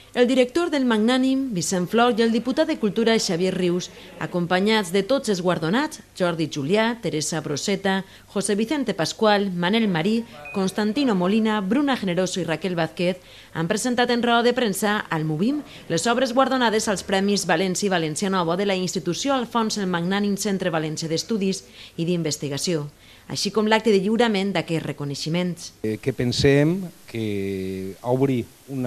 El director del Magnànim, Vicent Flor, i el diputat de Cultura, Xavier Rius, acompanyats de tots els guardonats, Jordi Julià, Teresa Broseta, José Vicente Pascual, Manel Marí, Constantino Molina, Bruna Generoso i Raquel Vázquez, han presentat en roda de premsa al Movim les obres guardonades als Premis València i València Nova de la institució Alfons el Magnànim Centre València d'Estudis i d'Investigació, així com l'acte de lliurament d'aquests reconeixements. Que pensem que obri un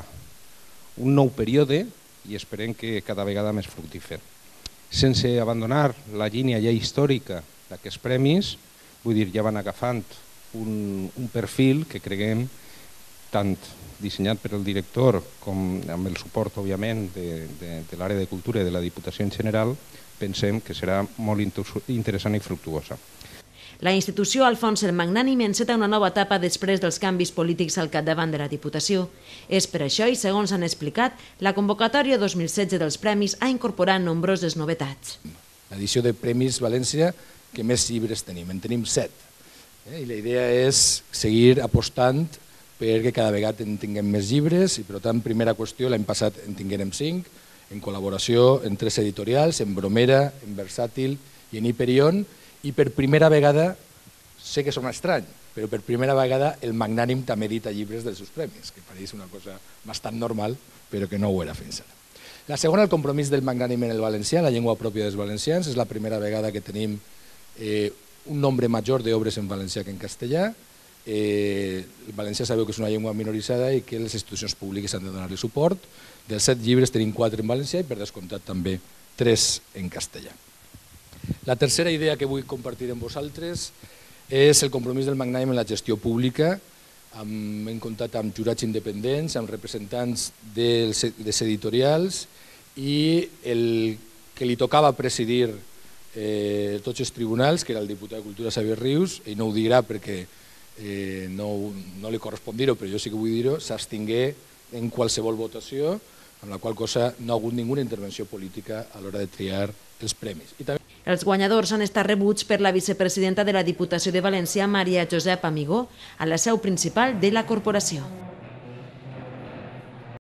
nou període i esperem que cada vegada més fructífer. Sense abandonar la línia ja històrica d'aquests premis, vull dir, ja van agafant un perfil que creguem tant dissenyat per el director com amb el suport, òbviament, de l'àrea de cultura i de la Diputació en general, pensem que serà molt interessant i fructuosa. La institució Alfons el Magnànim enceta una nova etapa després dels canvis polítics al capdavant de la Diputació. És per això, i segons han explicat, la convocatòria 2016 dels premis ha incorporat nombroses novetats. L'edició de Premis València que més llibres tenim, en tenim 7. I la idea és seguir apostant perquè cada vegada en tinguem més llibres i, per tant, primera qüestió, l'any passat en tinguérem 5, en col·laboració en 3 editorials, en Bromera, en Versàtil i en Hiperion, i per primera vegada, sé que sona estrany, però per primera vegada el Magnànim també edita llibres dels seus premis, que pareix una cosa bastant normal, però que no ho era fins ara. La segona, el compromís del Magnànim en el valencià, la llengua pròpia dels valencians, és la primera vegada que tenim un nombre major d'obres en valencià que en castellà. El valencià sabeu que és una llengua minoritzada i que les institucions públiques han de donar-li suport. Dels 7 llibres tenim 4 en valencià i per descomptat també 3 en castellà. La tercera idea que vull compartir amb vosaltres és el compromís del Magnànim en la gestió pública. Hem comptat amb jurats independents, amb representants de les editorials i el que li tocava presidir tots els tribunals, que era el diputat de Cultura Xavier Rius, i no ho dirà perquè no li correspon dir-ho, però jo sí que vull dir-ho, s'abstingué en qualsevol votació, amb la qual cosa no ha hagut ninguna intervenció política a l'hora de triar els premis. Els guanyadors han estat rebuts per la vicepresidenta de la Diputació de València, Maria Josep Amigó, a la seu principal de la corporació.